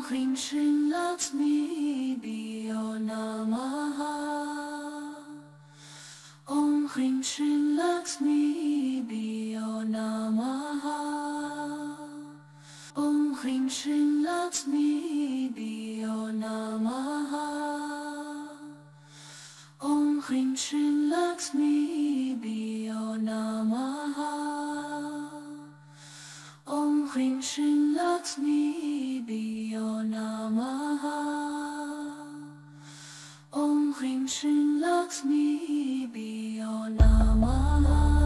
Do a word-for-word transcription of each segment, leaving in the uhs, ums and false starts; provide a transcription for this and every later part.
ह्रीं श्रीं लक्ष्मीभ्यो नमः। ॐ ह्रीं श्रीं लक्ष्मीभ्यो नमः। ॐ ह्रीं श्रीं लक्ष्मीभ्यो नमः। ॐ ह्रीं श्रीं लक्ष्मीभ्यो नमः। ॐ ह्रीं श्रीं लक्ष्मीभ्यो नमः। ॐ ह्रीं श्रीं लक्ष्मीभ्यो नमः।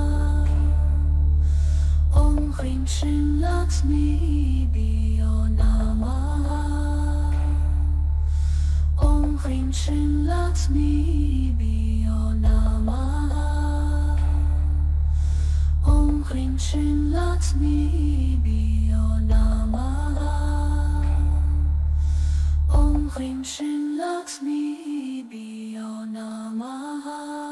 ॐ ह्रीं श्रीं लक्ष्मीभ्यो नमः। ॐ ह्रीं श्रीं लक्ष्मीभ्यो नमः। ॐ ह्रीं श्रीं लक्ष्मीभ्यो नमः। ॐ ह्रीं श्रीं लक्ष्मीभ्यो नमः।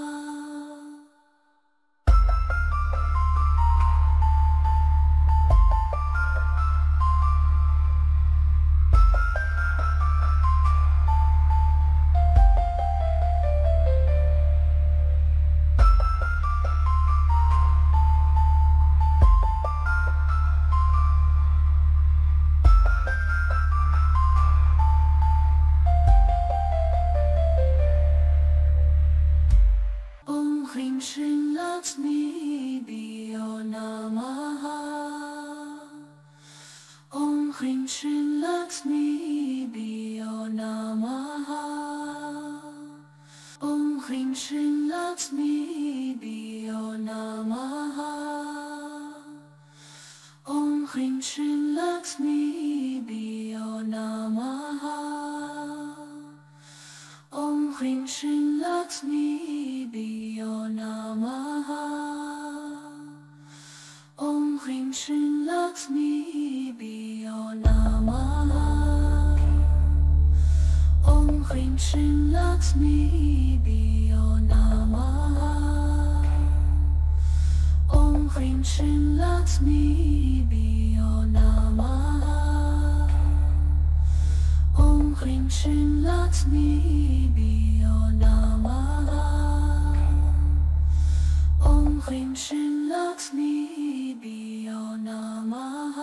ह्रीं श्रीं लक्ष्मीभ्यो नमः। ॐ ह्रीं श्रीं लक्ष्मीभ्यो नमः। ॐ ह्रीं श्रीं लक्ष्मीभ्यो नमः। ॐ ह्रीं श्रीं लक्ष्मीभ्यो नमः। ॐ ह्रीं श्रीं लक्ष्मीभ्यो नमः। ॐ ह्रीं श्रीं लक्ष्मीभ्यो नमः। ॐ ह्रीं श्रीं लक्ष्मीभ्यो नमः। ॐ ह्रीं श्रीं लक्ष्मीभ्यो नमः। ॐ ह्रीं श्रीं लक्ष्मीभ्यो नमः। ॐ ह्रीं श्रीं लक्ष्मीभ्यो नमः।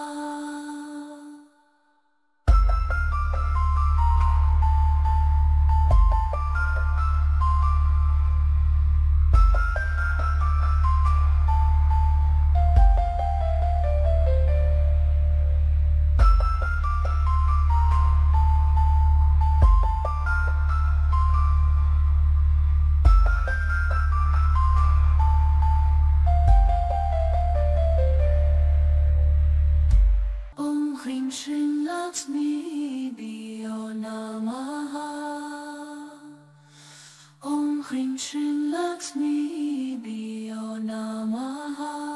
ह्रीं श्रीं लक्ष्मीभ्यो नमः। ॐ ह्रीं श्रीं लक्ष्मीभ्यो नमः।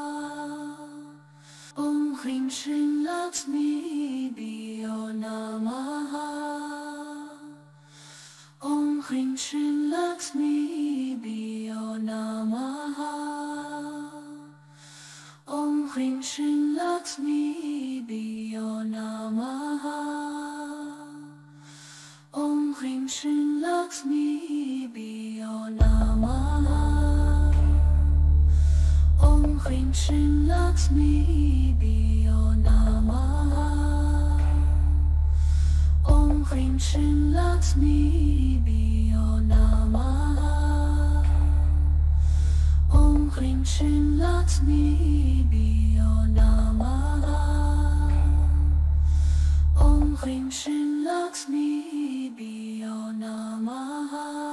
ॐ ह्रीं श्रीं लक्ष्मीभ्यो नमः। ॐ ह्रीं श्रीं लक्ष्मीभ्यो नमः। ॐ ह्रीं श्रीं लक्ष्मीभ्यो नमः। ॐ ह्रीं श्रीं लक्ष्मीभ्यो नमः। ॐ ह्रीं श्रीं लक्ष्मीभ्यो नमः। ॐ ह्रीं श्रीं लक्ष्मीभ्यो नमः। ॐ ह्रीं श्रीं लक्ष्मीभ्यो नमः। ॐ ह्रीं श्रीं लक्ष्मीभ्यो नमः।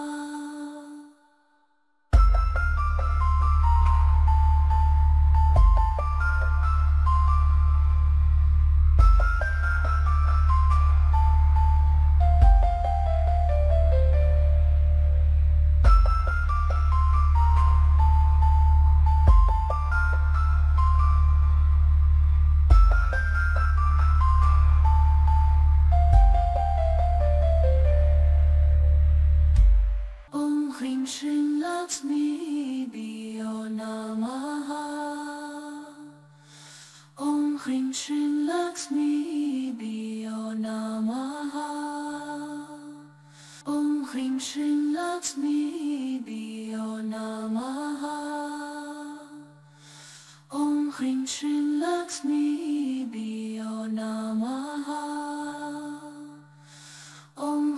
ह्रीं श्रीं लक्ष्मीभ्यो नमः। ॐ ह्रीं श्रीं लक्ष्मीभ्यो नमः।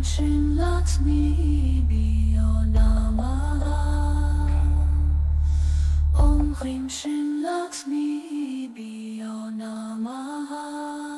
Hrim Shri Lakshmi Bhyo Namaha. Om Hrim Shri Lakshmi Bhyo Namaha.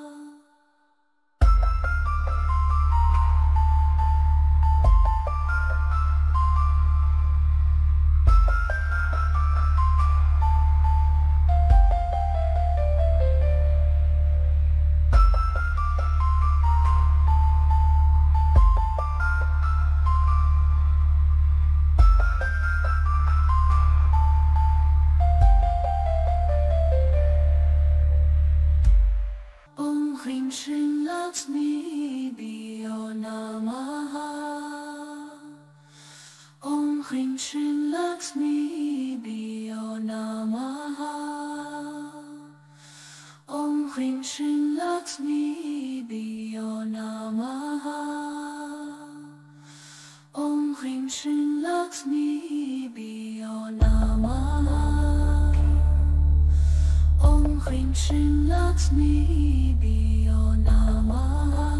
Hrim Shri Lakshmi Bhyo Namaha. Om Hrim Shri Lakshmi Bhyo Namaha. Om Hrim Shri Lakshmi Bhyo Namaha. Om Hrim Shri Lakshmi Bhyo Namaha. Om Hrim Shri Lakshmi Bhyo Namaha.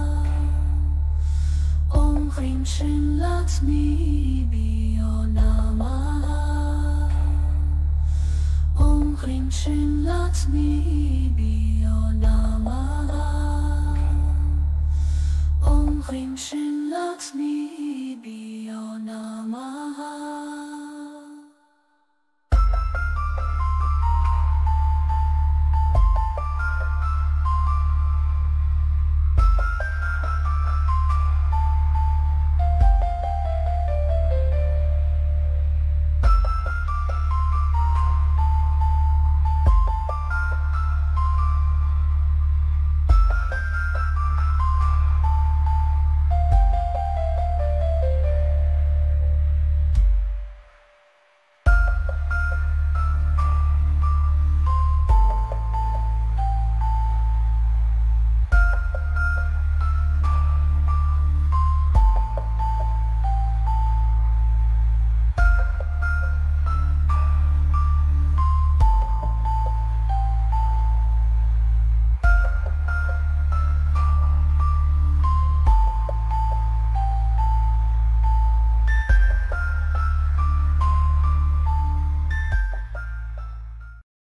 Om Hrim Shri Lakshmi Bhyo Namaha. Om Hrim Shri Lakshmi Bhyo Namaha. Om Hrim Shri Lakshmi